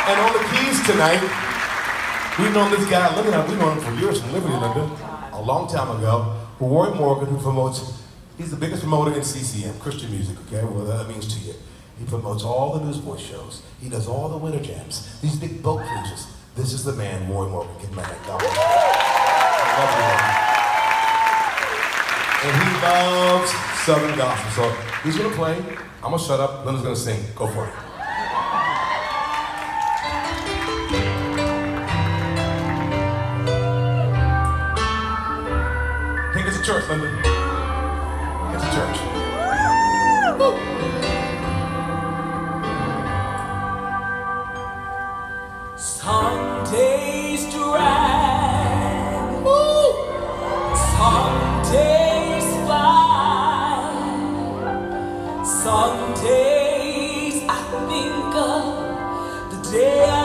And on the keys tonight, we've known this guy, we've known him for years from Liberty, Linda, a long time ago. Roy Morgan, who promotes, he's the biggest promoter in CCM, Christian music, okay, whatever that means to you. He promotes all the Newsboys shows. He does all the winter jams, these big boat cruises. This is the man, Roy Morgan. Give him a hand. God bless him. And he loves Southern gospel. So he's gonna play. I'm gonna shut up. Linda's gonna sing. Go for it. Take us to church, Linda. Get to church. Woo! Some days drag, some days fly, some days I think of the day